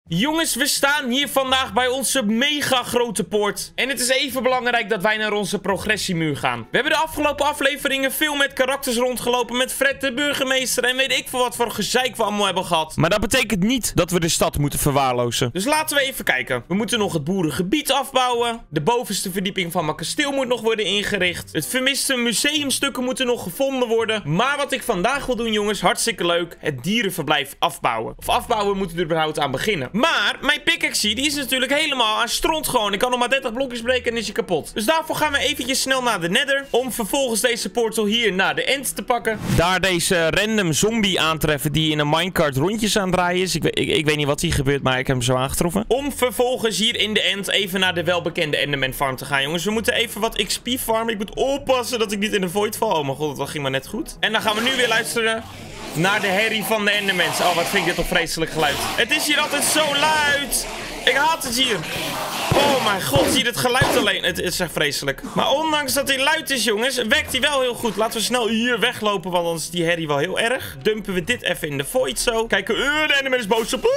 Jongens, we staan hier vandaag bij onze mega grote poort. En het is even belangrijk dat wij naar onze progressiemuur gaan. We hebben de afgelopen afleveringen veel met karakters rondgelopen. Met Fred de burgemeester en weet ik veel wat voor gezeik we allemaal hebben gehad. Maar dat betekent niet dat we de stad moeten verwaarlozen. Dus laten we even kijken. We moeten nog het boerengebied afbouwen. De bovenste verdieping van mijn kasteel moet nog worden ingericht. Het vermiste museumstukken moeten nog gevonden worden. Maar wat ik vandaag wil doen, jongens, hartstikke leuk. Het dierenverblijf afbouwen. Of afbouwen moeten we er überhaupt aan beginnen. Maar mijn pickaxe, die is natuurlijk helemaal aan stront gewoon. Ik kan nog maar 30 blokjes breken en is hij kapot. Dus daarvoor gaan we eventjes snel naar de Nether. Om vervolgens deze portal hier naar de end te pakken. Daar deze random zombie aantreffen die in een minecart rondjes aan het draaien is. Ik weet niet wat hier gebeurt, maar ik heb hem zo aangetroffen. Om vervolgens hier in de end even naar de welbekende Enderman farm te gaan, jongens. We moeten even wat XP farmen. Ik moet oppassen dat ik niet in de void val. Oh mijn god, dat ging maar net goed. En dan gaan we nu weer luisteren naar de herrie van de Endermans. Oh, wat vind ik dit toch vreselijk geluid. Het is hier altijd zo luid. Ik haat het hier. Oh mijn god, zie je het geluid alleen. Het is echt vreselijk. Maar ondanks dat hij luid is, jongens, werkt hij wel heel goed. Laten we snel hier weglopen, want anders is die herrie wel heel erg. Dumpen we dit even in de void zo. Kijken, de Enderman is boos op.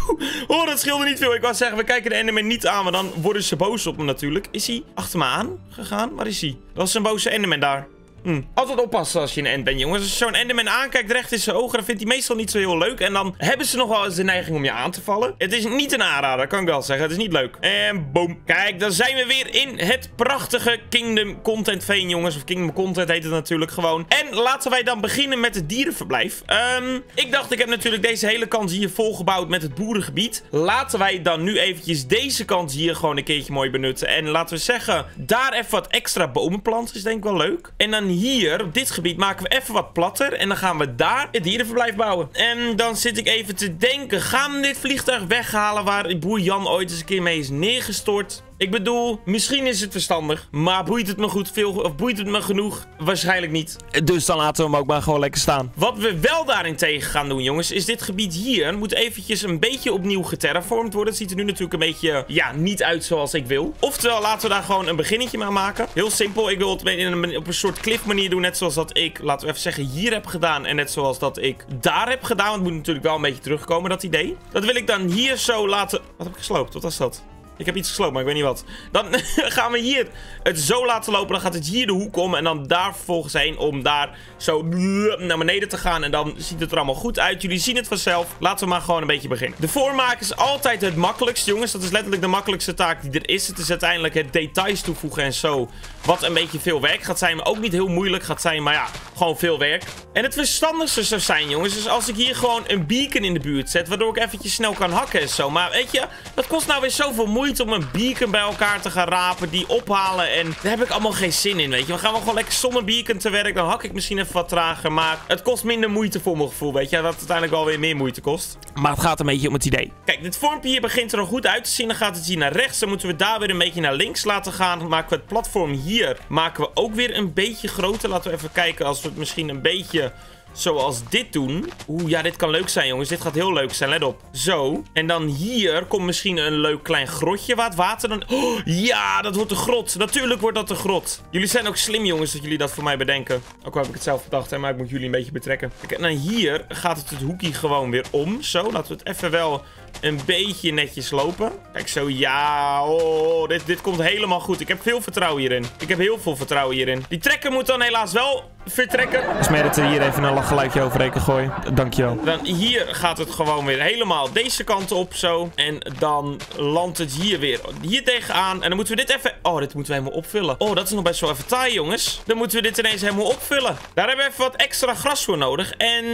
Oh, dat scheelde niet veel. Ik wou zeggen, we kijken de Enderman niet aan, maar dan worden ze boos op me natuurlijk. Is hij achter me aan gegaan? Waar is hij? Dat is een boze Enderman daar. Altijd oppassen als je een end bent, jongens. Als je zo'n Enderman aankijkt recht in zijn ogen, dan vindt hij meestal niet zo heel leuk. En dan hebben ze nog wel eens de neiging om je aan te vallen. Het is niet een aanrader, kan ik wel zeggen. Het is niet leuk. En boom. Kijk, dan zijn we weer in het prachtige Kingdom Content Veen, jongens. Of Kingdom Content heet het natuurlijk gewoon. En laten wij dan beginnen met het dierenverblijf. Ik dacht, ik heb natuurlijk deze hele kant hier volgebouwd met het boerengebied. Laten wij dan nu eventjes deze kant hier gewoon een keertje mooi benutten. En laten we zeggen, daar even wat extra bomen planten. Is denk ik wel leuk. En dan hier, op dit gebied, maken we even wat platter. En dan gaan we daar het dierenverblijf bouwen. En dan zit ik even te denken, gaan we dit vliegtuig weghalen waar boer Jan ooit eens een keer mee is neergestort? Ik bedoel, misschien is het verstandig. Maar boeit het me goed veel, of boeit het me genoeg? Waarschijnlijk niet. Dus dan laten we hem ook maar gewoon lekker staan. Wat we wel daarentegen gaan doen, jongens, is dit gebied hier moet eventjes een beetje opnieuw geterraformd worden. Het ziet er nu natuurlijk een beetje, ja, niet uit zoals ik wil. Oftewel, laten we daar gewoon een beginnetje mee maken. Heel simpel. Ik wil het op een soort cliff manier doen. Net zoals dat ik, laten we even zeggen, hier heb gedaan. En net zoals dat ik daar heb gedaan. Want het moet natuurlijk wel een beetje terugkomen, dat idee. Dat wil ik dan hier zo laten... Wat heb ik gesloopt? Wat was dat? Ik heb iets gesloopt, maar ik weet niet wat. Dan gaan we hier het zo laten lopen. Dan gaat het hier de hoek om. En dan daar vervolgens heen om daar zo naar beneden te gaan. En dan ziet het er allemaal goed uit. Jullie zien het vanzelf. Laten we maar gewoon een beetje beginnen. De voormaak is altijd het makkelijkst, jongens. Dat is letterlijk de makkelijkste taak die er is. Het is uiteindelijk het details toevoegen en zo. Wat een beetje veel werk gaat zijn. Maar ook niet heel moeilijk gaat zijn. Maar ja, gewoon veel werk. En het verstandigste zou zijn, jongens, is als ik hier gewoon een beacon in de buurt zet. Waardoor ik eventjes snel kan hakken en zo. Maar weet je, dat kost nou weer zoveel moeite om een beacon bij elkaar te gaan rapen. Die ophalen. En daar heb ik allemaal geen zin in, weet je. We gaan wel gewoon lekker zonder beacon te werk. Dan hak ik misschien even wat trager. Maar het kost minder moeite voor mijn gevoel, weet je. Dat het uiteindelijk wel weer meer moeite kost. Maar het gaat een beetje om het idee. Kijk, dit vormpje hier begint er al goed uit te zien. Dan gaat het hier naar rechts. Dan moeten we daar weer een beetje naar links laten gaan. Dan maken we het platform hier. Maken we ook weer een beetje groter. Laten we even kijken als we het misschien een beetje zoals dit doen. Oeh, ja, dit kan leuk zijn, jongens. Dit gaat heel leuk zijn, let op. Zo. En dan hier komt misschien een leuk klein grotje waar het water dan... Oh, ja, dat wordt de grot. Natuurlijk wordt dat de grot. Jullie zijn ook slim, jongens, dat jullie dat voor mij bedenken. Ook al heb ik het zelf bedacht, hè, maar ik moet jullie een beetje betrekken. Kijk, en dan hier gaat het hoekje gewoon weer om. Zo, laten we het even wel een beetje netjes lopen. Kijk zo, ja, oh, dit komt helemaal goed. Ik heb veel vertrouwen hierin. Ik heb heel veel vertrouwen hierin. Die trekker moet dan helaas wel vertrekken. Dus meer dat we hier even een lachgeluidje overheen gooien. Dankjewel. Dan hier gaat het gewoon weer helemaal deze kant op, zo. En dan landt het hier weer hier tegenaan. En dan moeten we dit even... Oh, dit moeten we helemaal opvullen. Oh, dat is nog best wel even taai, jongens. Dan moeten we dit ineens helemaal opvullen. Daar hebben we even wat extra gras voor nodig. En...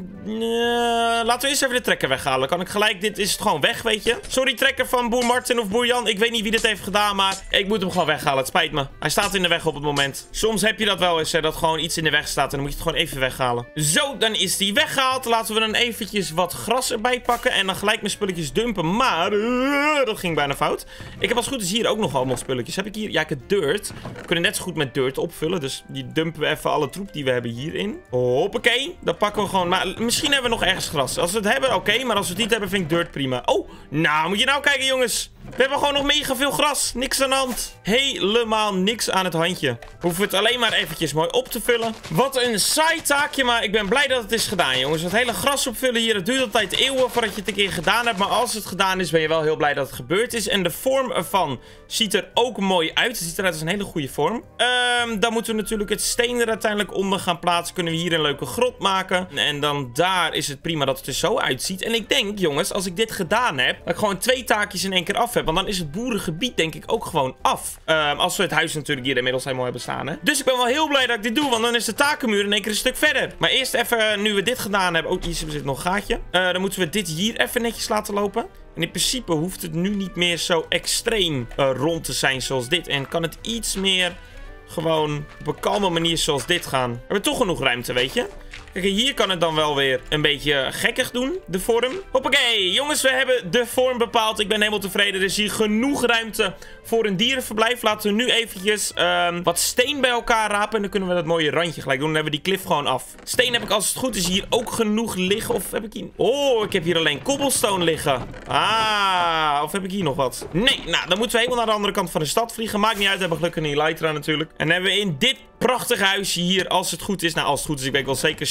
laten we eerst even de trekker weghalen. Kan ik gelijk... Dit is het gewoon weg, weet je. Sorry, trekker van boer Martin of boer Jan. Ik weet niet wie dit heeft gedaan, maar ik moet hem gewoon weghalen. Het spijt me. Hij staat in de weg op het moment. Soms heb je dat wel eens, hè, dat gewoon iets in de weg staat. En dan moet je het gewoon even weghalen. Zo, dan is die weggehaald. Laten we dan eventjes wat gras erbij pakken. En dan gelijk mijn spulletjes dumpen. Maar, dat ging bijna fout. Ik heb als goed is hier ook nog allemaal spulletjes. Heb ik hier... Ja, ik heb dirt. We kunnen net zo goed met dirt opvullen. Dus die dumpen we even alle troep die we hebben hierin. Hoppakee. Dan pakken we gewoon... Maar misschien hebben we nog ergens gras. Als we het hebben, oké. Maar als we het niet hebben, vind ik dirt prima. Oh, nou moet je nou kijken, jongens. We hebben gewoon nog mega veel gras. Niks aan de hand. Helemaal niks aan het handje. We hoeven het alleen maar eventjes mooi op te vullen. Wat een saai taakje, maar ik ben blij dat het is gedaan, jongens. Het hele gras opvullen hier, dat duurt altijd eeuwen voordat je het een keer gedaan hebt. Maar als het gedaan is, ben je wel heel blij dat het gebeurd is. En de vorm ervan ziet er ook mooi uit. Het ziet eruit als een hele goede vorm. Dan moeten we natuurlijk het steen er uiteindelijk onder gaan plaatsen. Kunnen we hier een leuke grot maken. En dan daar is het prima dat het er zo uitziet. En ik denk, jongens, als ik dit gedaan heb, dat ik gewoon 2 taakjes in één keer af heb. Want dan is het boerengebied denk ik ook gewoon af. Als we het huis natuurlijk hier inmiddels helemaal hebben staan, hè. Dus ik ben wel heel blij dat ik dit doe, want dan is de takenmuur in één keer een stuk verder. Maar eerst even, nu we dit gedaan hebben. Oh, hier zit nog een gaatje. Dan moeten we dit hier even netjes laten lopen. En in principe hoeft het nu niet meer zo extreem rond te zijn zoals dit. En kan het iets meer gewoon op een kalme manier zoals dit gaan. We hebben toch genoeg ruimte, weet je. Kijk, hier kan het dan wel weer een beetje gekkig doen, de vorm. Hoppakee, jongens, we hebben de vorm bepaald. Ik ben helemaal tevreden. Er is hier genoeg ruimte voor een dierenverblijf. Laten we nu eventjes wat steen bij elkaar rapen. En dan kunnen we dat mooie randje gelijk doen. Dan hebben we die klif gewoon af. Steen heb ik, als het goed is, hier ook genoeg liggen. Of heb ik hier... Oh, ik heb hier alleen cobblestone liggen. Ah, of heb ik hier nog wat? Nee, nou, dan moeten we helemaal naar de andere kant van de stad vliegen. Maakt niet uit, we hebben gelukkig een Elytra natuurlijk. En dan hebben we in dit prachtige huisje hier, als het goed is. Nou, als het goed is, ik weet wel zeker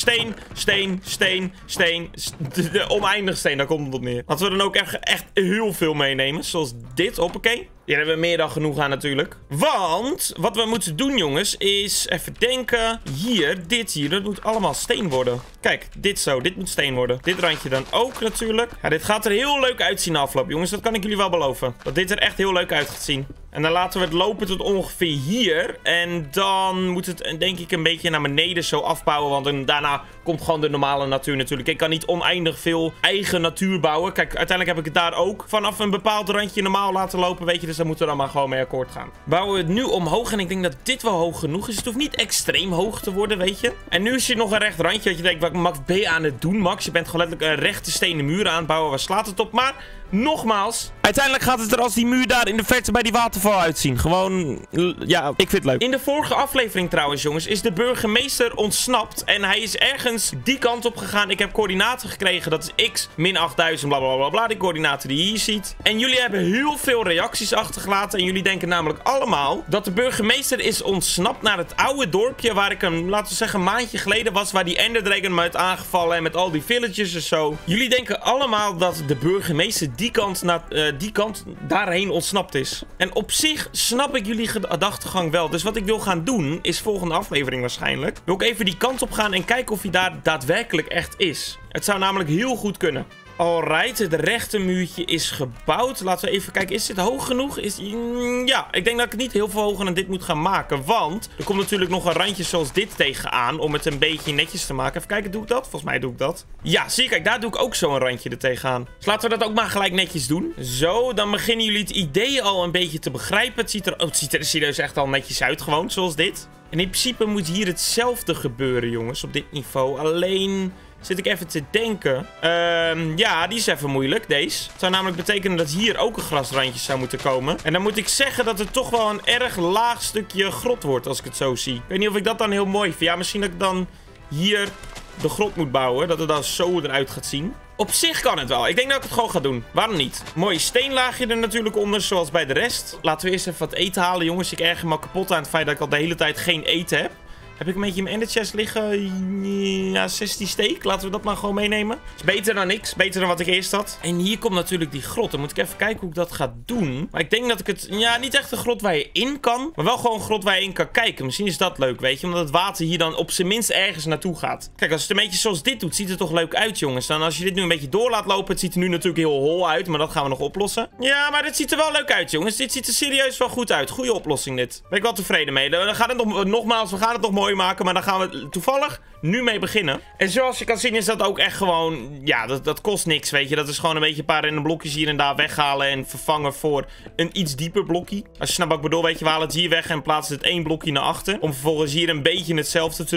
steen. Oneindig steen, daar komt het op neer. Laten we dan ook echt heel veel meenemen. Zoals dit, hoppakee. Hier hebben we meer dan genoeg aan natuurlijk. Want wat we moeten doen, jongens, is even denken. Hier, dit hier, dat moet allemaal steen worden. Kijk, dit zo, dit moet steen worden. Dit randje dan ook natuurlijk. Ja, dit gaat er heel leuk uitzien de afloop, jongens. Dat kan ik jullie wel beloven. Dat dit er echt heel leuk uit gaat zien. En dan laten we het lopen tot ongeveer hier. En dan moet het, denk ik, een beetje naar beneden zo afbouwen. Want daarna komt gewoon de normale natuur natuurlijk. Ik kan niet oneindig veel eigen natuur bouwen. Kijk, uiteindelijk heb ik het daar ook vanaf een bepaald randje normaal laten lopen, weet je. Dus daar moeten we dan maar gewoon mee akkoord gaan. Bouwen we het nu omhoog. En ik denk dat dit wel hoog genoeg is. Het hoeft niet extreem hoog te worden, weet je. En nu is hier nog een recht randje. Dat je denkt, wat ben je aan het doen, Max? Je bent gewoon letterlijk een rechte stenen muur aan het bouwen. Waar slaat het op? Maar nogmaals, uiteindelijk gaat het er als die muur daar in de verte bij die waterval uitzien. Gewoon, ja, ik vind het leuk. In de vorige aflevering trouwens, jongens, is de burgemeester ontsnapt. En hij is ergens die kant op gegaan. Ik heb coördinaten gekregen. Dat is x min 8000, blablabla. Die coördinaten die je hier ziet. En jullie hebben heel veel reacties achtergelaten. En jullie denken namelijk allemaal dat de burgemeester is ontsnapt naar het oude dorpje. Waar ik hem, laten we zeggen, een maandje geleden was. Waar die Ender Dragon me had aangevallen. En met al die villages en zo. Jullie denken allemaal dat de burgemeester die kant daarheen ontsnapt is. En op zich snap ik jullie gedachtegang wel. Dus wat ik wil gaan doen, is volgende aflevering waarschijnlijk, wil ik even die kant op gaan en kijken of hij daar daadwerkelijk echt is. Het zou namelijk heel goed kunnen. Alright, het rechte muurtje is gebouwd. Laten we even kijken, is dit hoog genoeg? Ja, ik denk dat ik het niet heel veel hoger dan dit moet gaan maken. Want er komt natuurlijk nog een randje zoals dit tegenaan. Om het een beetje netjes te maken. Even kijken, doe ik dat? Volgens mij doe ik dat. Ja, zie je, kijk, daar doe ik ook zo'n randje er tegenaan. Dus laten we dat ook maar gelijk netjes doen. Zo, dan beginnen jullie het idee al een beetje te begrijpen. Het ziet er serieus echt al netjes uit, gewoon, zoals dit. En in principe moet hier hetzelfde gebeuren, jongens, op dit niveau. Alleen zit ik even te denken. Ja, die is even moeilijk, deze. Het zou namelijk betekenen dat hier ook een grasrandje zou moeten komen. En dan moet ik zeggen dat het toch wel een erg laag stukje grot wordt, als ik het zo zie. Ik weet niet of ik dat dan heel mooi vind. Ja, misschien dat ik dan hier de grot moet bouwen. Dat het dan zo eruit gaat zien. Op zich kan het wel. Ik denk dat ik het gewoon ga doen. Waarom niet? Mooi steenlaagje er natuurlijk onder, zoals bij de rest. Laten we eerst even wat eten halen, jongens. Ik erger me kapot aan het feit dat ik al de hele tijd geen eten heb. Heb ik een beetje in mijn ender chest liggen? Ja, 16 steak. Laten we dat maar gewoon meenemen. Is beter dan niks. Beter dan wat ik eerst had. En hier komt natuurlijk die grot. Dan moet ik even kijken hoe ik dat ga doen. Maar ik denk dat ik het... Ja, niet echt een grot waar je in kan. Maar wel gewoon een grot waar je in kan kijken. Misschien is dat leuk, weet je. Omdat het water hier dan op zijn minst ergens naartoe gaat. Kijk, als het een beetje zoals dit doet, ziet het toch leuk uit, jongens. Dan als je dit nu een beetje door laat lopen. Het ziet er nu natuurlijk heel hol uit. Maar dat gaan we nog oplossen. Ja, maar dit ziet er wel leuk uit, jongens. Dit ziet er serieus wel goed uit. Goeie oplossing, dit. Ben ik wel tevreden mee. Dan gaat het nogmaals, we gaan het nog mooi maken, maar dan gaan we toevallig nu mee beginnen. En zoals je kan zien is dat ook echt gewoon... Ja, dat kost niks, weet je. Dat is gewoon een beetje een paar random blokjes hier en daar weghalen en vervangen voor een iets dieper blokje. Als je snapt wat ik bedoel, weet je, we halen het hier weg en plaatsen het 1 blokje naar achter. Om vervolgens hier een beetje hetzelfde te doen.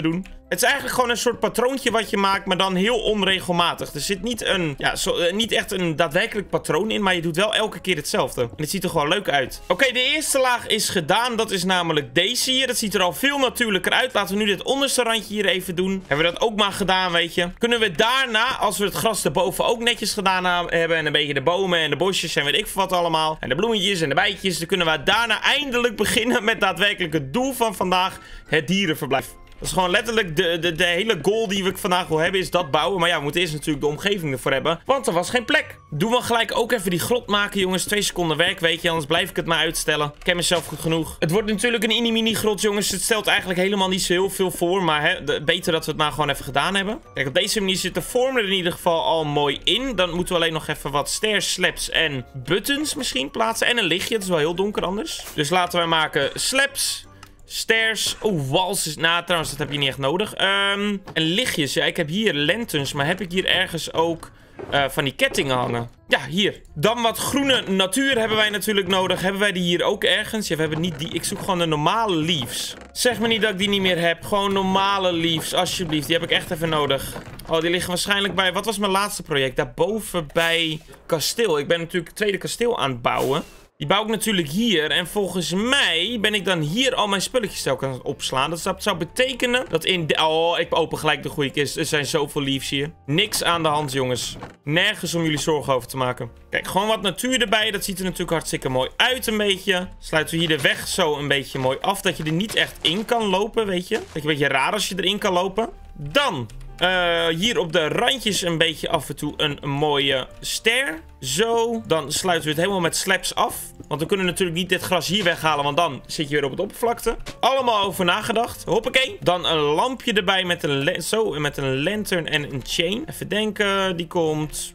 Het is eigenlijk gewoon een soort patroontje wat je maakt, maar dan heel onregelmatig. Er zit niet niet echt een daadwerkelijk patroon in, maar je doet wel elke keer hetzelfde. En het ziet er gewoon leuk uit. Oké, de eerste laag is gedaan. Dat is namelijk deze hier. Dat ziet er al veel natuurlijker uit. Laten we nu dit onderste randje hier even doen. Hebben we dat ook maar gedaan, weet je. Kunnen we daarna, als we het gras erboven ook netjes gedaan hebben, en een beetje de bomen en de bosjes en weet ik veel wat allemaal, en de bloemetjes en de bijtjes, dan kunnen we daarna eindelijk beginnen met daadwerkelijk het doel van vandaag, het dierenverblijf. Dat is gewoon letterlijk de hele goal die we vandaag wil hebben, is dat bouwen. Maar ja, we moeten eerst natuurlijk de omgeving ervoor hebben, want er was geen plek. Doen we gelijk ook even die grot maken, jongens. 2 seconden werk, weet je, anders blijf ik het maar uitstellen. Ik ken mezelf goed genoeg. Het wordt natuurlijk een mini grot, jongens. Het stelt eigenlijk helemaal niet zo heel veel voor, maar beter dat we het maar gewoon even gedaan hebben. Kijk, op deze manier zit de vorm er in ieder geval al mooi in. Dan moeten we alleen nog even wat stairs, slabs en buttons misschien plaatsen. En een lichtje, het is wel heel donker anders. Dus laten we maken slabs, stairs. Oh, wals is... Nou, trouwens, dat heb je niet echt nodig. En lichtjes. Ja, ik heb hier lanterns. Maar heb ik hier ergens ook van die kettingen hangen? Ja, hier. Dan wat groene natuur hebben wij natuurlijk nodig. Hebben wij die hier ook ergens? Ja, we hebben niet die... Ik zoek gewoon de normale leaves. Zeg me niet dat ik die niet meer heb. Gewoon normale leaves, alsjeblieft. Die heb ik echt even nodig. Oh, die liggen waarschijnlijk bij... Wat was mijn laatste project? Daarboven bij kasteel. Ik ben natuurlijk het tweede kasteel aan het bouwen. Die bouw ik natuurlijk hier. En volgens mij ben ik dan hier al mijn spulletjes telkens aan het opslaan. Dat zou betekenen dat in... Oh, ik open gelijk de goede kist. Er zijn zoveel leaves hier. Niks aan de hand, jongens. Nergens om jullie zorgen over te maken. Kijk, gewoon wat natuur erbij. Dat ziet er natuurlijk hartstikke mooi uit een beetje. Sluiten we hier de weg zo een beetje mooi af. Dat je er niet echt in kan lopen, weet je. Dat je een beetje raar als je erin kan lopen. Dan... hier op de randjes een beetje af en toe een mooie ster. Zo. Dan sluiten we het helemaal met slabs af. Want we kunnen natuurlijk niet dit gras hier weghalen. Want dan zit je weer op het oppervlakte. Allemaal over nagedacht. Hoppakee. Dan een lampje erbij met een, met een lantern en een chain. Even denken. Die komt...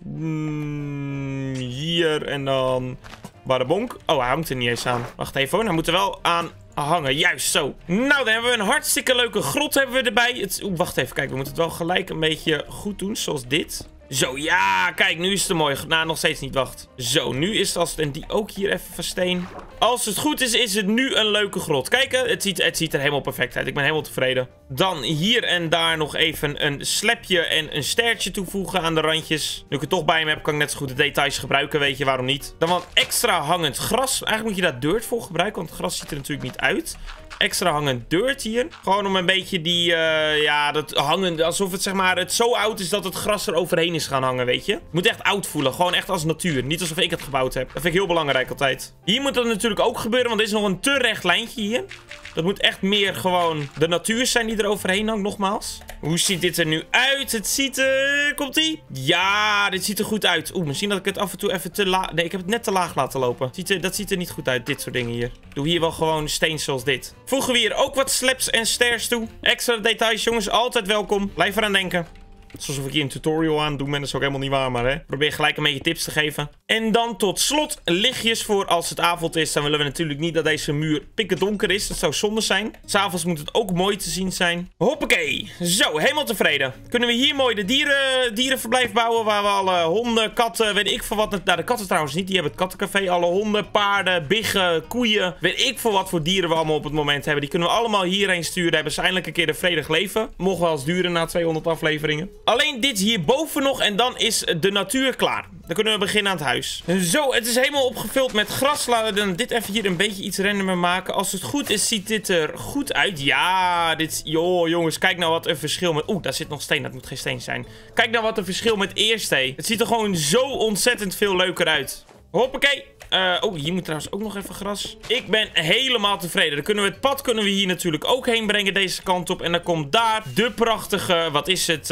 hier en dan... Badabonk. Oh, hij hangt er niet eens aan. Wacht even hoor. Hij moet er wel aan... hangen, juist zo. Nou, dan hebben we een hartstikke leuke grot hebben we erbij. Wacht even, kijk, we moeten het wel gelijk een beetje goed doen, zoals dit. Zo, ja, kijk, nu is het er mooi. Nou, nog steeds niet, wacht. Zo, nu is het als... En die ook hier even versteen. Als het goed is, is het nu een leuke grot. Kijk, het ziet er helemaal perfect uit. Ik ben helemaal tevreden. Dan hier en daar nog even een slabje en een stertje toevoegen aan de randjes. Nu ik het toch bij me heb, kan ik net zo goed de details gebruiken, weet je, waarom niet. Dan wat extra hangend gras. Eigenlijk moet je daar dirt voor gebruiken, want het gras ziet er natuurlijk niet uit. Extra hangend dirt hier. Gewoon om een beetje die, ja, dat hangen, alsof het zeg maar, het zo oud is dat het gras er overheen is gaan hangen, weet je. Het moet echt oud voelen, gewoon echt als natuur. Niet alsof ik het gebouwd heb. Dat vind ik heel belangrijk altijd. Hier moet dat natuurlijk ook gebeuren, want er is nog een te recht lijntje hier. Dat moet echt meer gewoon de natuur zijn die er overheen hangt, nogmaals. Hoe ziet dit er nu uit? Het ziet, komt-ie? Ja, dit ziet er goed uit. Oeh, misschien dat ik het af en toe even te laag... Nee, ik heb het net te laag laten lopen. Dat ziet er niet goed uit, dit soort dingen hier. Doe hier wel gewoon steen zoals dit. Voegen we hier ook wat slabs en stairs toe. Extra details, jongens, altijd welkom. Blijf eraan denken. Alsof ik hier een tutorial aan doe, maar dat is ook helemaal niet waar, maar hè. Probeer gelijk een beetje tips te geven. En dan tot slot lichtjes voor als het avond is. Dan willen we natuurlijk niet dat deze muur pikkendonker is. Dat zou zonde zijn. 's Avonds moet het ook mooi te zien zijn. Hoppakee. Zo, helemaal tevreden. Kunnen we hier mooi de dierenverblijf bouwen. Waar we alle honden, katten, weet ik veel wat. Nou, de katten trouwens niet. Die hebben het kattencafé. Alle honden, paarden, biggen, koeien. Weet ik veel wat voor dieren we allemaal op het moment hebben. Die kunnen we allemaal hierheen sturen. Hebben ze eindelijk een keer een vredig leven. Mocht wel eens duren na 200 afleveringen. Alleen dit hierboven nog en dan is de natuur klaar. Dan kunnen we beginnen aan het huis. Zo, het is helemaal opgevuld met gras. Laten we dan dit even hier een beetje iets randomer maken. Als het goed is, ziet dit er goed uit. Ja, dit... Joh, jongens, kijk nou wat een verschil met... Oeh, daar zit nog steen. Dat moet geen steen zijn. Kijk nou wat een verschil met eerst, hé. Het ziet er gewoon zo ontzettend veel leuker uit. Hoppakee. Oh, hier moet trouwens ook nog even gras. Ik ben helemaal tevreden. Dan kunnen we het pad hier natuurlijk ook heen brengen, deze kant op. En dan komt daar de prachtige, wat is het,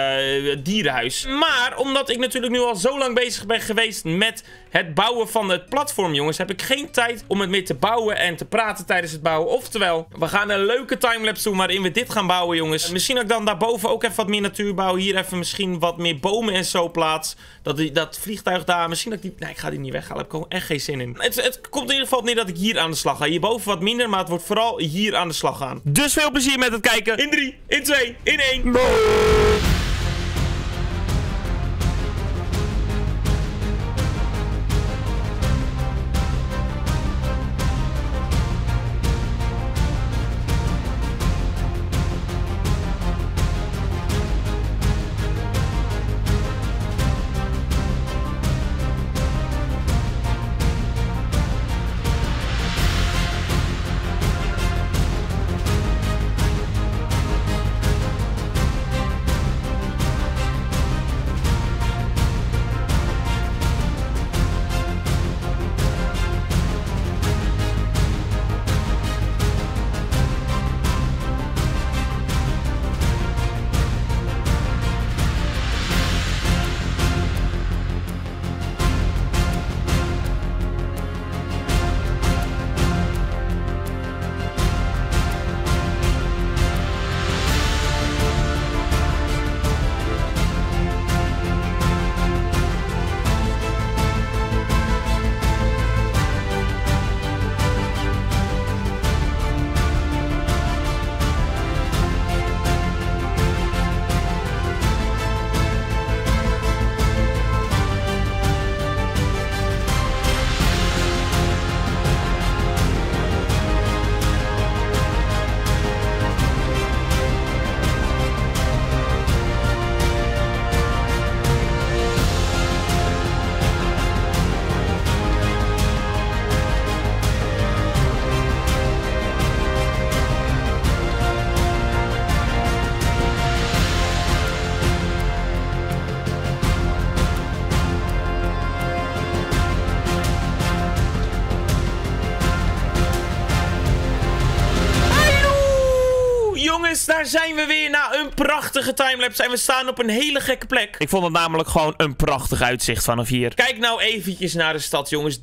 dierenhuis. Maar, omdat ik natuurlijk nu al zo lang bezig ben geweest met het bouwen van het platform, jongens, heb ik geen tijd om het meer te bouwen en te praten tijdens het bouwen. Oftewel, we gaan een leuke timelapse doen waarin we dit gaan bouwen, jongens. Misschien dat ik dan daarboven ook even wat meer natuur bouw. Hier even misschien wat meer bomen en zo plaats. Dat vliegtuig daar, misschien dat ik die... Nee, ik ga die niet weghalen. Ik heb gewoon echt geen zin in. Het komt in ieder geval neer dat ik hier aan de slag ga. Hierboven wat minder, maar het wordt vooral hier aan de slag gaan. Dus veel plezier met het kijken. In 3, in 2, in 1. daar zijn we weer na een prachtige timelapse. En we staan op een hele gekke plek. Ik vond het namelijk gewoon een prachtig uitzicht vanaf hier. Kijk nou eventjes naar de stad, jongens.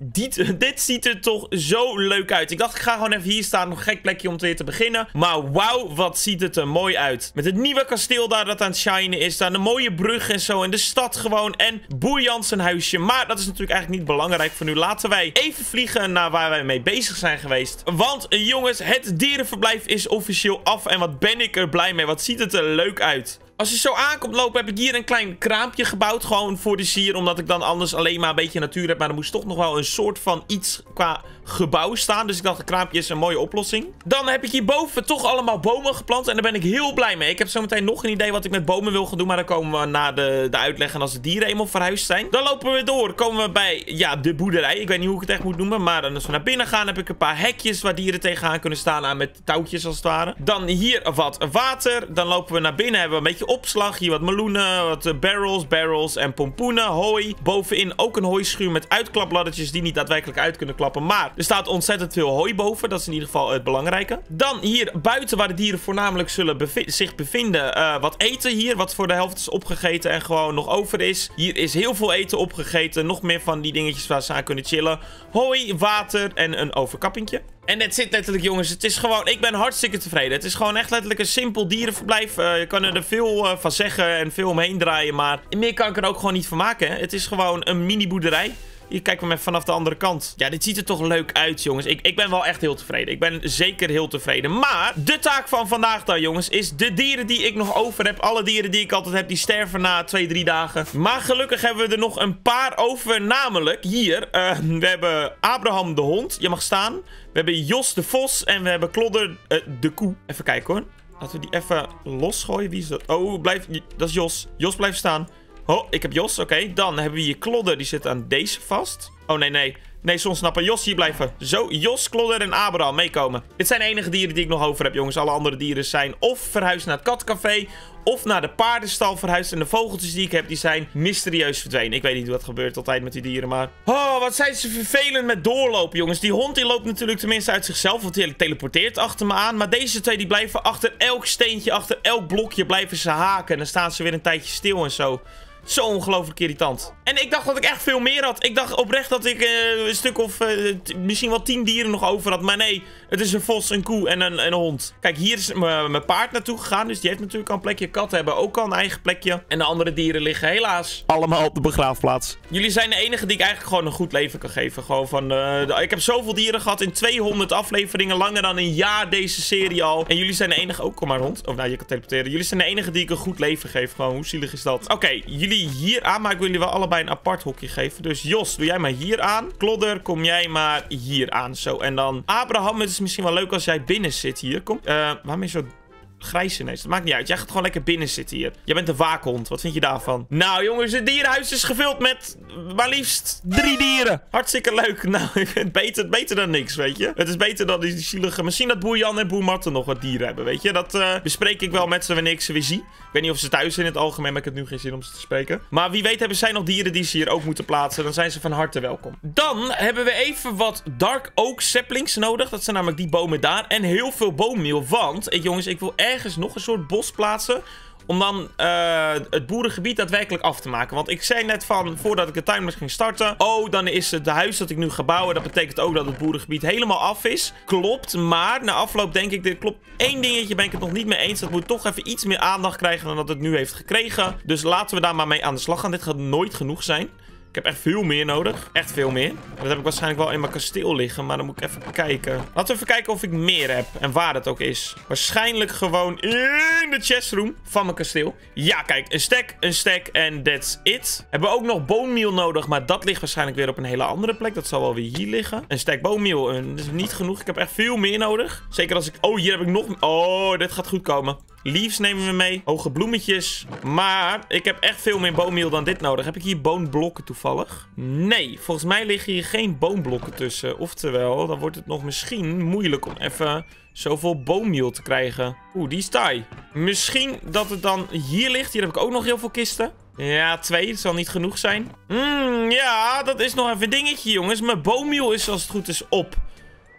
Dit ziet er toch zo leuk uit. Ik dacht, ik ga gewoon even hier staan. Nog een gek plekje om weer te beginnen. Maar wauw, wat ziet het er mooi uit. Met het nieuwe kasteel daar dat aan het shinen is. Daar de mooie brug en zo. En de stad gewoon. En Boer zijn huisje. Maar dat is natuurlijk eigenlijk niet belangrijk voor nu. Laten wij even vliegen naar waar wij mee bezig zijn geweest. Want jongens, het dierenverblijf is officieel af. En wat ben ik er blij mee. Wat ziet het er leuk uit. Als je zo aankomt lopen, heb ik hier een klein kraampje gebouwd. Gewoon voor de sier, omdat ik dan anders alleen maar een beetje natuur heb. Maar er moest toch nog wel een soort van iets qua gebouw staan. Dus ik dacht, een kraampje is een mooie oplossing. Dan heb ik hierboven toch allemaal bomen geplant. En daar ben ik heel blij mee. Ik heb zometeen nog een idee wat ik met bomen wil gaan doen. Maar dan komen we na de uitleg en als de dieren eenmaal verhuisd zijn. Dan lopen we door. Komen we bij, ja, de boerderij. Ik weet niet hoe ik het echt moet noemen. Maar dan als we naar binnen gaan, heb ik een paar hekjes waar dieren tegenaan kunnen staan. Aan met touwtjes als het ware. Dan hier wat water. Dan lopen we naar binnen. Hebben we een beetje opslag. Hier wat meloenen, wat barrels en pompoenen, hooi. Bovenin ook een hooischuur met uitklapladdertjes die niet daadwerkelijk uit kunnen klappen. Maar er staat ontzettend veel hooi boven. Dat is in ieder geval het belangrijke. Dan hier buiten waar de dieren voornamelijk zullen zich bevinden. Wat eten hier, wat voor de helft is opgegeten en gewoon nog over is. Hier is heel veel eten opgegeten. Nog meer van die dingetjes waar ze aan kunnen chillen. Hooi, water en een overkappingje. En dat zit letterlijk, jongens. Het is gewoon... Ik ben hartstikke tevreden. Het is gewoon echt letterlijk een simpel dierenverblijf. Je kan er veel van zeggen en veel omheen draaien. Maar meer kan ik er ook gewoon niet van maken, hè. Het is gewoon een mini boerderij. Hier kijken we maar vanaf de andere kant. Ja, dit ziet er toch leuk uit, jongens. Ik ben wel echt heel tevreden. Ik ben zeker heel tevreden. Maar de taak van vandaag dan, jongens, is de dieren die ik nog over heb. Alle dieren die ik altijd heb, die sterven na 2-3 dagen. Maar gelukkig hebben we er nog een paar over. Namelijk hier. We hebben Abraham de hond. Je mag staan. We hebben Jos de vos. En we hebben Klodder de koe. Even kijken, hoor. Laten we die even losgooien. Wie is dat? Oh, dat is Jos. Jos blijft staan. Oh, ik heb Jos. Oké, dan hebben we hier Klodder. Die zit aan deze vast. Oh, nee. Nee, soms snappen. Jos, hier blijven. Zo, Jos, Klodder en Abraham meekomen. Dit zijn de enige dieren die ik nog over heb, jongens. Alle andere dieren zijn of verhuisd naar het katcafé, of naar de paardenstal verhuisd. En de vogeltjes die ik heb, die zijn mysterieus verdwenen. Ik weet niet hoe dat gebeurt altijd met die dieren, maar... Oh, wat zijn ze vervelend met doorlopen, jongens. Die hond, die loopt natuurlijk tenminste uit zichzelf, want die teleporteert achter me aan. Maar deze twee, die blijven achter elk steentje, achter elk blokje blijven ze haken. En dan staan ze weer een tijdje stil en zo. Zo ongelooflijk irritant. En ik dacht dat ik echt veel meer had. Ik dacht oprecht dat ik een stuk of misschien wel 10 dieren nog over had. Maar nee, het is een vos, een koe en een hond. Kijk, hier is mijn paard naartoe gegaan. Dus die heeft natuurlijk al een plekje. Katten hebben ook al een eigen plekje. En de andere dieren liggen helaas allemaal op de begraafplaats. Jullie zijn de enige die ik eigenlijk gewoon een goed leven kan geven. Gewoon van... ik heb zoveel dieren gehad in 200 afleveringen. Langer dan een jaar deze serie al. En jullie zijn de enige... Oh, kom maar hond. Of nou, je kan teleporteren. Jullie zijn de enige die ik een goed leven geef. Gewoon, hoe zielig is dat? Oké, jullie hier aan, maar ik wil jullie wel allebei een apart hokje geven. Dus Jos, doe jij maar hier aan. Klodder, kom jij maar hier aan. Zo, en dan Abraham, het is misschien wel leuk als jij binnen zit hier. Kom, waarom is zo grijs ineens? Dat maakt niet uit. Jij gaat gewoon lekker binnen zitten hier. Jij bent een waakhond. Wat vind je daarvan? Nou, jongens, het dierenhuis is gevuld met maar liefst 3 dieren. Hartstikke leuk. Nou, beter dan niks, weet je. Het is beter dan die zielige... Misschien dat Boer Jan en Boer Marten nog wat dieren hebben, weet je. Dat bespreek ik wel met ze wanneer ik ze weer zie. Ik weet niet of ze thuis zijn in het algemeen, maar ik heb nu geen zin om ze te spreken. Maar wie weet hebben zij nog dieren die ze hier ook moeten plaatsen. Dan zijn ze van harte welkom. Dan hebben we even wat Dark Oak saplings nodig. Dat zijn namelijk die bomen daar. En heel veel boommeel. Want, jongens, ik wil ergens nog een soort bos plaatsen. Om dan het boerengebied daadwerkelijk af te maken. Want ik zei net van, voordat ik de timer ging starten. Oh, dan is het huis dat ik nu ga bouwen. Dat betekent ook dat het boerengebied helemaal af is. Klopt, maar na afloop denk ik, er klopt één dingetje, ben ik het nog niet mee eens. Dat moet toch even iets meer aandacht krijgen dan dat het nu heeft gekregen. Dus laten we daar maar mee aan de slag gaan. Dit gaat nooit genoeg zijn. Ik heb echt veel meer nodig. Echt veel meer. Dat heb ik waarschijnlijk wel in mijn kasteel liggen. Maar dan moet ik even kijken. Laten we even kijken of ik meer heb. En waar het ook is. Waarschijnlijk gewoon in de chestroom van mijn kasteel. Ja, kijk. Een stack en that's it. Hebben we ook nog boommeel nodig. Maar dat ligt waarschijnlijk weer op een hele andere plek. Dat zal wel weer hier liggen. Een stack boommeel. Dat is niet genoeg. Ik heb echt veel meer nodig. Zeker als ik... Oh, hier heb ik nog... Oh, dit gaat goed komen. Leaves nemen we mee. Hoge bloemetjes. Maar ik heb echt veel meer boommeel dan dit nodig. Heb ik hier boonblokken toevallig? Nee, volgens mij liggen hier geen boonblokken tussen. Oftewel, dan wordt het nog misschien moeilijk om even zoveel boommeel te krijgen. Oeh, die is taai. Misschien dat het dan hier ligt. Hier heb ik ook nog heel veel kisten. Ja, 2. Dat zal niet genoeg zijn. Ja, dat is nog even een dingetje, jongens. Mijn boommeel is als het goed is op.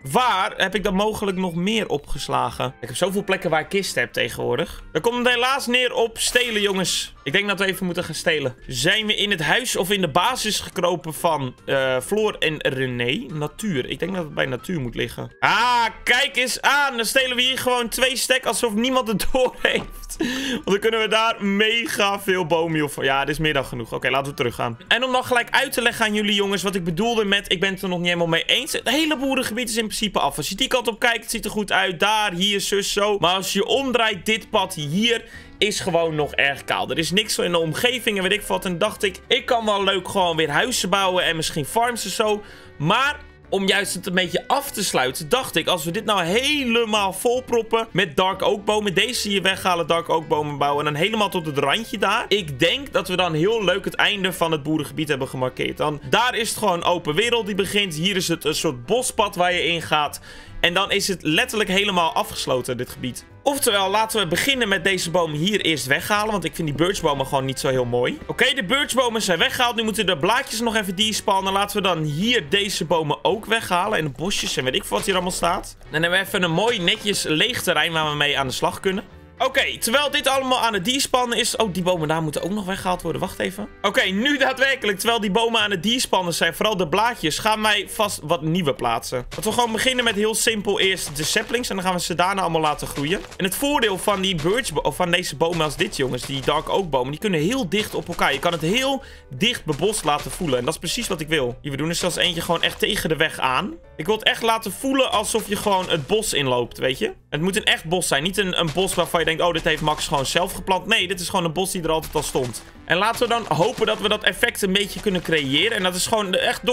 Waar heb ik dan mogelijk nog meer opgeslagen? Ik heb zoveel plekken waar ik kisten heb tegenwoordig. Dan komt het helaas neer op stelen, jongens. Ik denk dat we even moeten gaan stelen. Zijn we in het huis of in de basis gekropen van Floor en René? Natuur. Ik denk dat het bij natuur moet liggen. Ah, kijk eens aan. Dan stelen we hier gewoon 2 stek alsof niemand het door heeft. Want dan kunnen we daar mega veel boommeal van. Ja, dit is meer dan genoeg. Oké, laten we teruggaan. En om dan gelijk uit te leggen aan jullie jongens wat ik bedoelde met... Ik ben het er nog niet helemaal mee eens. Het hele boerengebied is in principe af. Als je die kant op kijkt, het ziet er goed uit. Daar, hier, zus, zo. Maar als je omdraait, dit pad hier... is gewoon nog erg kaal. Er is niks in de omgeving en weet ik wat. En dacht ik kan wel leuk gewoon weer huizen bouwen en misschien farms en zo. Maar om juist het een beetje af te sluiten, dacht ik, als we dit nou helemaal volproppen met dark oak bomen, deze hier weghalen, dark oak bomen bouwen en dan helemaal tot het randje daar. Ik denk dat we dan heel leuk het einde van het boerengebied hebben gemarkeerd. Dan, daar is het gewoon open wereld die begint. Hier is het een soort bospad waar je in gaat. En dan is het letterlijk helemaal afgesloten, dit gebied. Oftewel, laten we beginnen met deze bomen hier eerst weghalen. Want ik vind die birchbomen gewoon niet zo heel mooi. Oké, de birchbomen zijn weggehaald. Nu moeten de blaadjes nog even despannen. Laten we dan hier deze bomen ook weghalen. En de bosjes en weet ik wat hier allemaal staat. Dan hebben we even een mooi netjes leeg terrein waar we mee aan de slag kunnen. Oké, terwijl dit allemaal aan het despannen is... Oh, die bomen daar moeten ook nog weggehaald worden. Wacht even. Oké, nu daadwerkelijk, terwijl die bomen aan het despannen zijn... vooral de blaadjes, gaan wij vast wat nieuwe plaatsen. Dat we gewoon beginnen met heel simpel eerst de saplings... en dan gaan we ze daarna allemaal laten groeien. En het voordeel van die of van deze bomen als dit, jongens... die dark oak bomen, die kunnen heel dicht op elkaar. Je kan het heel dicht bebost laten voelen. En dat is precies wat ik wil. Hier, we doen er zelfs eentje gewoon echt tegen de weg aan. Ik wil het echt laten voelen alsof je gewoon het bos inloopt, weet je? Het moet een echt bos zijn. Niet een bos waarvan je denkt... oh, dit heeft Max gewoon zelf geplant. Nee, dit is gewoon een bos die er altijd al stond. En laten we dan hopen dat we dat effect een beetje kunnen creëren. En dat is gewoon echt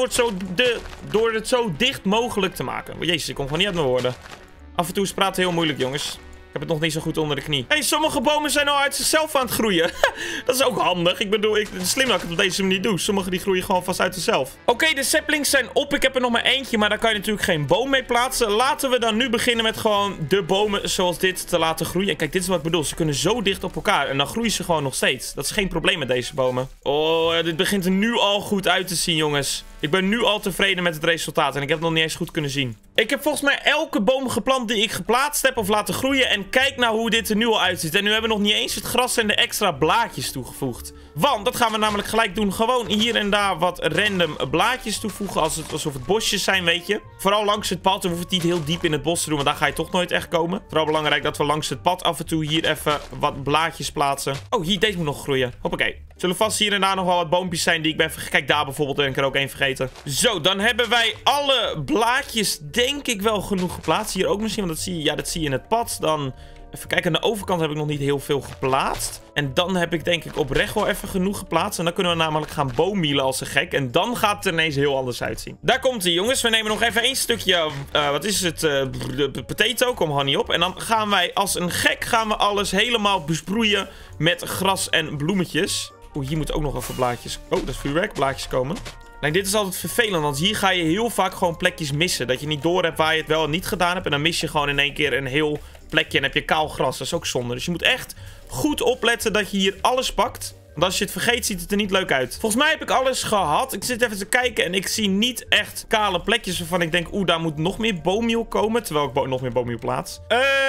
door het zo dicht mogelijk te maken. Oh, jezus, ik kom gewoon niet uit mijn woorden. Af en toe is praten heel moeilijk, jongens. Ik heb het nog niet zo goed onder de knie. Hey, sommige bomen zijn al uit zichzelf aan het groeien. Dat is ook handig. Ik bedoel, het is slim dat ik het op deze manier doe. Sommige die groeien gewoon vast uit zichzelf. Oké, de saplings zijn op. Ik heb er nog maar eentje, maar daar kan je natuurlijk geen boom mee plaatsen. Laten we dan nu beginnen met gewoon de bomen zoals dit te laten groeien. En kijk, dit is wat ik bedoel. Ze kunnen zo dicht op elkaar. En dan groeien ze gewoon nog steeds. Dat is geen probleem met deze bomen. Oh, dit begint er nu al goed uit te zien, jongens. Ik ben nu al tevreden met het resultaat. En ik heb het nog niet eens goed kunnen zien. Ik heb volgens mij elke boom geplant die ik geplaatst heb of laten groeien. En kijk nou hoe dit er nu al uitziet. En nu hebben we nog niet eens het gras en de extra blaadjes toegevoegd. Want dat gaan we namelijk gelijk doen. Gewoon hier en daar wat random blaadjes toevoegen. Alsof het bosjes zijn, weet je. Vooral langs het pad. We hoeven het niet heel diep in het bos te doen. Want daar ga je toch nooit echt komen. Vooral belangrijk dat we langs het pad af en toe hier even wat blaadjes plaatsen. Oh, hier, deze moet nog groeien. Hoppakee. Zullen vast hier en daar nog wel wat boompjes zijn die ik ben vergeten. Kijk, daar bijvoorbeeld ben ik er ook één vergeten. Zo, dan hebben wij alle blaadjes denk ik wel genoeg geplaatst. Hier ook misschien, want dat zie je, ja, dat zie je in het pad. Dan, even kijken, aan de overkant heb ik nog niet heel veel geplaatst. En dan heb ik denk ik oprecht wel even genoeg geplaatst. En dan kunnen we namelijk gaan boommielen als een gek. En dan gaat het er ineens heel anders uitzien. Daar komt hij, jongens. We nemen nog even één stukje, wat is het, potato, kom honey op. En dan gaan wij als een gek alles helemaal besproeien met gras en bloemetjes. Oeh, hier moeten ook nog even blaadjes. Oh, dat is vuurwerk. Blaadjes komen. Nee, dit is altijd vervelend, want hier ga je heel vaak gewoon plekjes missen. Dat je niet door hebt waar je het wel en niet gedaan hebt. En dan mis je gewoon in één keer een heel plekje en heb je kaal gras. Dat is ook zonde. Dus je moet echt goed opletten dat je hier alles pakt. Want als je het vergeet, ziet het er niet leuk uit. Volgens mij heb ik alles gehad. Ik zit even te kijken en ik zie niet echt kale plekjes waarvan ik denk... oeh, daar moet nog meer boommeal komen. Terwijl ik nog meer boommeal plaats.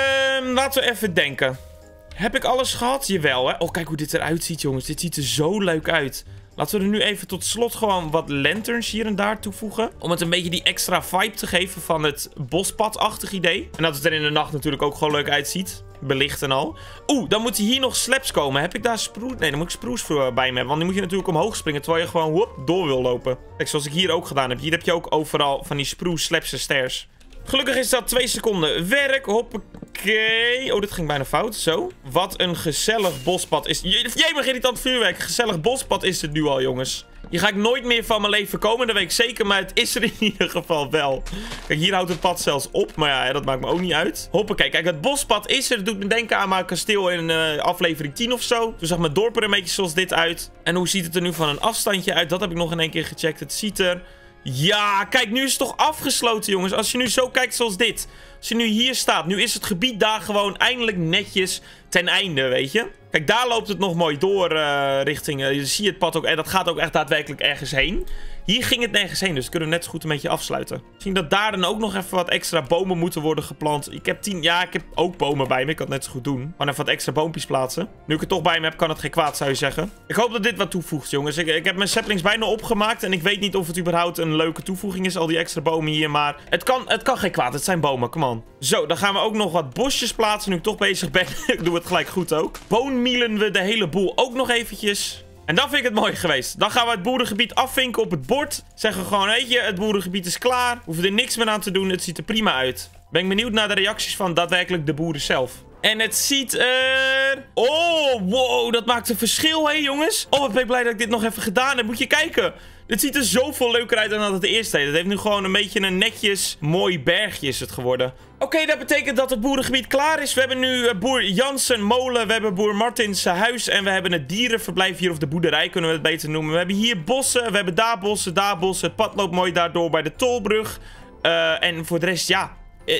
Laten we even denken. Heb ik alles gehad? Jawel, hè? Oh, kijk hoe dit eruit ziet, jongens. Dit ziet er zo leuk uit. Laten we er nu even tot slot gewoon wat lanterns hier en daar toevoegen. Om het een beetje die extra vibe te geven van het bospadachtig idee. En dat het er in de nacht natuurlijk ook gewoon leuk uitziet. Belicht en al. Oeh, dan moeten hier nog slabs komen. Heb ik daar spruce? Nee, dan moet ik spruce voor bij me hebben. Want die moet je natuurlijk omhoog springen. Terwijl je gewoon door wil lopen. Kijk, zoals ik hier ook gedaan heb. Hier heb je ook overal van die spruce slabs en stairs. Gelukkig is dat 2 seconden werk. Hoppakee. Oh, dit ging bijna fout. Zo. Wat een gezellig bospad is. Jemig irritant vuurwerk. Gezellig bospad is het nu al, jongens. Hier ga ik nooit meer van mijn leven komen. Dat weet ik zeker. Maar het is er in ieder geval wel. Kijk, hier houdt het pad zelfs op. Maar ja, dat maakt me ook niet uit. Hoppakee. Kijk, het bospad is er. Dat doet me denken aan mijn kasteel in aflevering 10 of zo. Toen zag mijn dorp er een beetje zoals dit uit. En hoe ziet het er nu van een afstandje uit? Dat heb ik nog in één keer gecheckt. Het ziet er... Ja, kijk, nu is het toch afgesloten, jongens. Als je nu zo kijkt zoals dit. Als je nu hier staat. Nu is het gebied daar gewoon eindelijk netjes ten einde, weet je. Kijk, daar loopt het nog mooi door richting... je ziet het pad ook. En dat gaat ook echt daadwerkelijk ergens heen. Hier ging het nergens heen, dus kunnen we net zo goed een beetje afsluiten. Misschien dat daar dan ook nog even wat extra bomen moeten worden geplant. Ik heb 10... Ja, ik heb ook bomen bij me. Ik kan het net zo goed doen. Gewoon even wat extra boompjes plaatsen. Nu ik het toch bij me heb, kan het geen kwaad, zou je zeggen. Ik hoop dat dit wat toevoegt, jongens. Ik heb mijn saplings bijna opgemaakt. En ik weet niet of het überhaupt een leuke toevoeging is, al die extra bomen hier. Maar het kan geen kwaad. Het zijn bomen, come on. Zo, dan gaan we ook nog wat bosjes plaatsen. Nu ik toch bezig ben. Ik doe het gelijk goed ook. Boonmielen we de hele boel ook nog eventjes. En dan vind ik het mooi geweest. Dan gaan we het boerengebied afvinken op het bord. Zeggen we gewoon, weet je, het boerengebied is klaar. We hoeven er niks meer aan te doen. Het ziet er prima uit. Ben ik benieuwd naar de reacties van daadwerkelijk de boeren zelf. En het ziet er... Oh, wow, dat maakt een verschil, hè, jongens. Oh, ik ben blij dat ik dit nog even gedaan heb. Moet je kijken. Dit ziet er zoveel leuker uit dan dat het eerst deed. Het heeft nu gewoon een beetje een netjes, mooi bergje is het geworden. Oké, dat betekent dat het boerengebied klaar is. We hebben nu boer Jansen molen, we hebben boer Martins huis en we hebben het dierenverblijf hier, of de boerderij kunnen we het beter noemen. We hebben hier bossen, we hebben daar bossen, daar bossen. Het pad loopt mooi daardoor bij de tolbrug. En voor de rest, ja...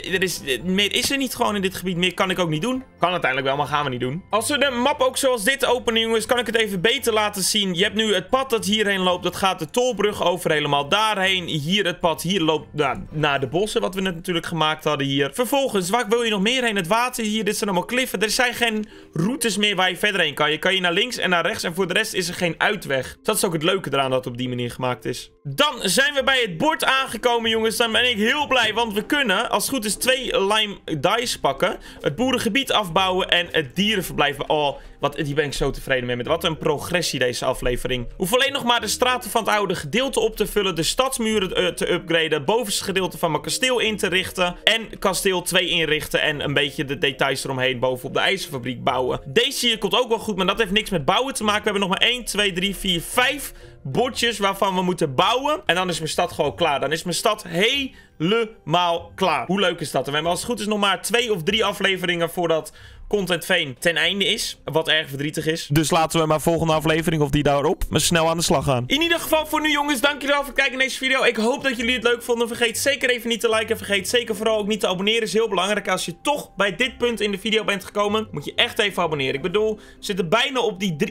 meer is er niet gewoon in dit gebied. Meer kan ik ook niet doen. Kan uiteindelijk wel, maar gaan we niet doen. Als we de map ook zoals dit openen, jongens, kan ik het even beter laten zien. Je hebt nu het pad dat hierheen loopt. Dat gaat de tolbrug over helemaal daarheen. Hier het pad. Hier loopt naar de bossen, wat we net natuurlijk gemaakt hadden hier. Vervolgens, waar wil je nog meer heen? Het water hier. Dit zijn allemaal kliffen. Er zijn geen routes meer waar je verder heen kan. Je kan hier naar links en naar rechts. En voor de rest is er geen uitweg. Dat is ook het leuke eraan dat het op die manier gemaakt is. Dan zijn we bij het bord aangekomen, jongens. Dan ben ik heel blij, want we kunnen, als het goed is, 2 lime dice pakken. Het boerengebied afbouwen en het dierenverblijf. Oh, hier ben ik zo tevreden mee. Met wat een progressie deze aflevering. We hoeven alleen nog maar de straten van het oude gedeelte op te vullen. De stadsmuren te upgraden. Het bovenste gedeelte van mijn kasteel in te richten. En kasteel 2 inrichten. En een beetje de details eromheen bovenop de ijzerfabriek bouwen. Deze hier komt ook wel goed, maar dat heeft niks met bouwen te maken. We hebben nog maar 1, 2, 3, 4, 5 bordjes waarvan we moeten bouwen. En dan is mijn stad gewoon klaar. Dan is mijn stad helemaal klaar. Hoe leuk is dat? En we hebben als het goed is nog maar 2 of 3 afleveringen voordat Content Veen ten einde is. Wat erg verdrietig is. Dus laten we maar volgende aflevering of die daarop maar snel aan de slag gaan. In ieder geval voor nu, jongens. Dank jullie wel voor het kijken naar deze video. Ik hoop dat jullie het leuk vonden. Vergeet zeker even niet te liken. Vergeet zeker vooral ook niet te abonneren. Is heel belangrijk. Als je toch bij dit punt in de video bent gekomen, moet je echt even abonneren. Ik bedoel, we zitten bijna op die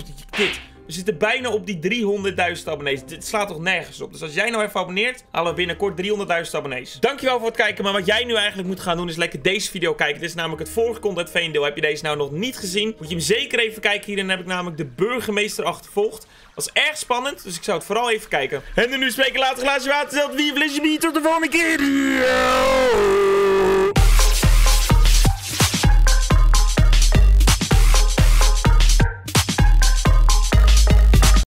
We zitten bijna op die 300.000 abonnees. Dit slaat toch nergens op. Dus als jij nou even abonneert, halen we binnenkort 300.000 abonnees. Dankjewel voor het kijken. Maar wat jij nu eigenlijk moet gaan doen, is lekker deze video kijken. Dit is namelijk het vorige Content Veen deel. Heb je deze nou nog niet gezien, moet je hem zeker even kijken. Hierin heb ik namelijk de burgemeester achtervolgd. Dat is erg spannend, dus ik zou het vooral even kijken. En dan nu spreken later glaasje water. Wie flesje bier. Tot de volgende keer.